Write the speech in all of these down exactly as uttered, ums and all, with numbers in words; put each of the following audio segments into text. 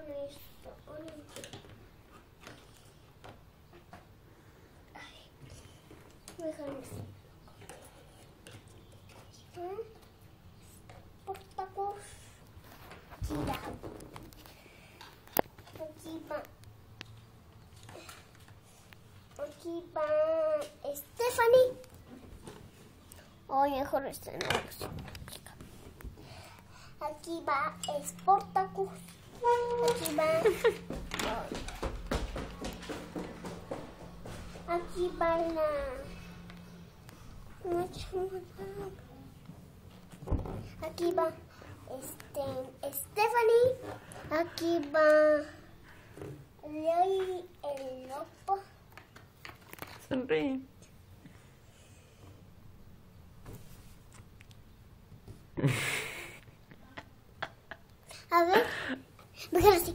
con esto. Ay, déjame así. Portacos. Mira. Aquí va. Aquí va Stephanie. O mejor este no. Aquí va Sportacus. Aquí va. Aquí va la. Aquí va este Stephanie. Aquí va Lily el lobo. Sonríe. A ver, déjalo así.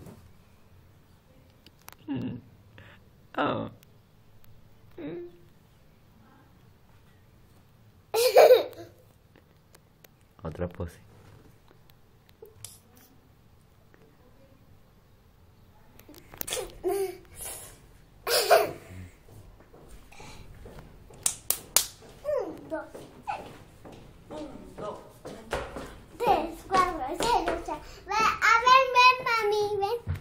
Mm. Oh. Mm. Otra pose. Un, dos, un, dos, tres, cuatro, seis, ocho. A ver, ven, mami, ven.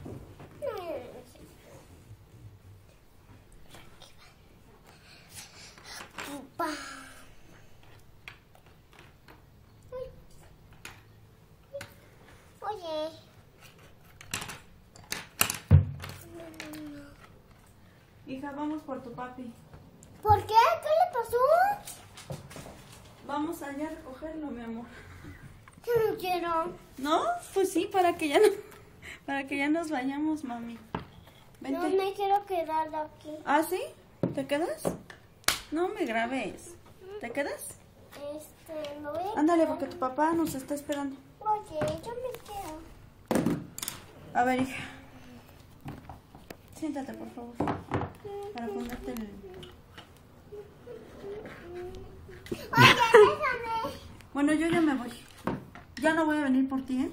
Aquí va. Oye. Hija, vamos por tu papi. ¿Por qué? ¿Qué le pasó? Vamos allá a recogerlo, mi amor. Yo no quiero. ¿No? Pues sí, para que ya no, para que ya nos vayamos, mami. Vente. No me quiero quedar aquí. ¿Ah, sí? ¿Te quedas? No me grabes. ¿Te quedas? Este, me voy a Ándale, quedar. porque tu papá nos está esperando. Oye, yo me quedo. A ver, hija. Siéntate, por favor. Para ponerte el... Oye, déjame. Bueno, yo ya me voy. Ya no voy a venir por ti, ¿eh?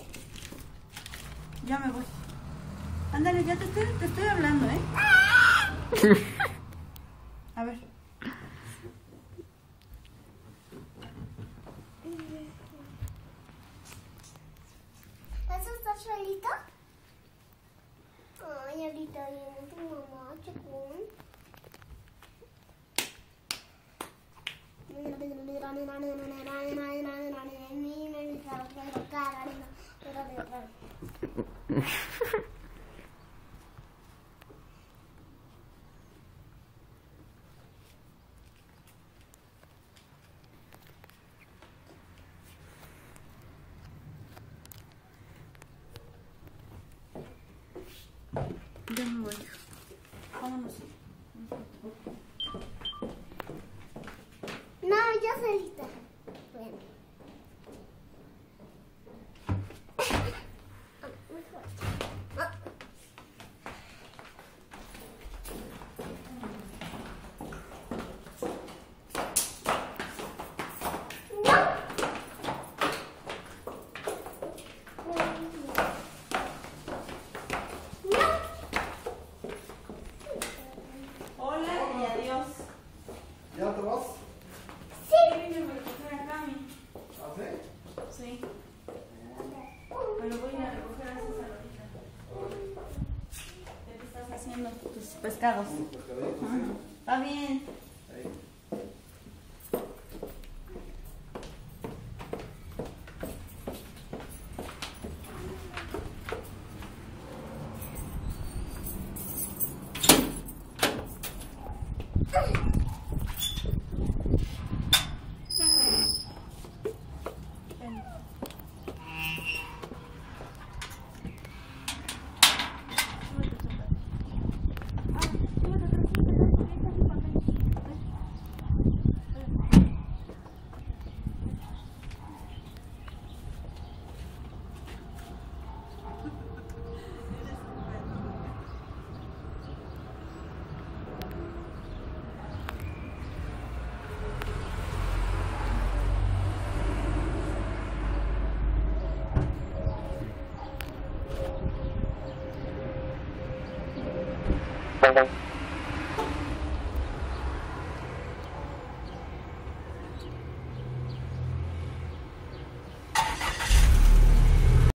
Ya me voy. Ándale, ya te estoy, te estoy hablando, ¿eh? A ver. ¿Vas a estar solito? Ay, ahorita viene tu mamá, chico. Ya me voy. Vámonos. No, yo solita. Bueno. Hola y adiós. ¿Ya te vas? Sí. Vine a recoger a Cami. ¿Ah, sí? Sí. Pero voy a ir a recoger a César ahorita. ¿Qué estás haciendo? Tus pescados. Unos pescaditos, Ajá. sí. Está bien. Ahí. Ven. Súbete, súbete. Ah, súbete, súbete, súbete, súbete, súbete. Bye.